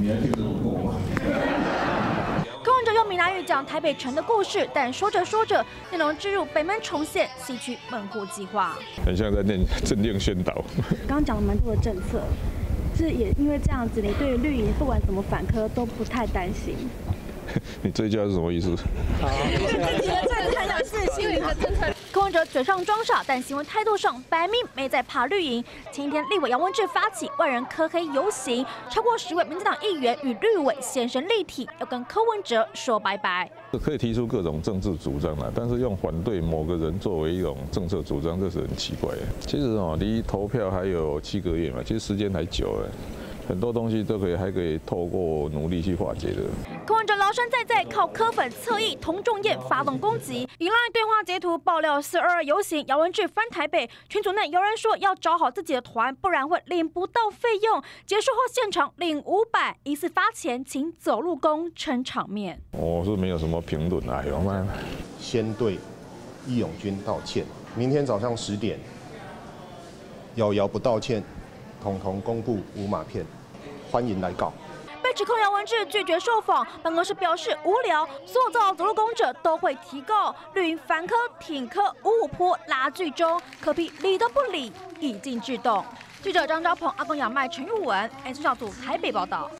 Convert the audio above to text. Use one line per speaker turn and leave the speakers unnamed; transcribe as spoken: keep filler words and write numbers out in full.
你还记得我吗？
柯文哲用闽南语讲台北城的故事，但说着说着，内容置入北门重现西区门户计划，
很像在念政令宣导。
刚刚讲了蛮多的政策，是也因为这样子，你对绿营不管怎么反柯都不太担心。
你这句话是什么意思？
好，自己的政策有自信的政策。柯文哲嘴上装傻，但行为态度上摆明没在怕绿营。前一天，立委杨文智发起万人柯黑游行，超过十位民进党议员与绿委现身立体，要跟柯文哲说拜拜。
可以提出各种政治主张啦，但是用反对某个人作为一种政策主张，这是很奇怪的。其实哦，离投票还有七个月嘛，其实时间还久了。很多东西都可以，还可以透过努力去化解的。
柯文哲崂山再再靠柯粉侧翼童仲彦发动攻击，以赖对话截图爆料四二二游行，姚文智翻台北，群组内有人说要找好自己的团，不然会领不到费用。结束后现场领五百，疑似发钱请走路工撑场面。
我是没有什么评论啊，有吗？
先对义勇军道歉，明天早上十点，瑶瑶不道歉，统统公布无码片。欢迎来告。
被指控姚文智拒绝受访，办公室表示无聊，所有造走路工者都会提告。绿营反柯挺柯五五坡拉锯中，柯批理都不理，已经制动。记者张昭鹏、阿公杨麦、陈玉文，N 四小组台北报道。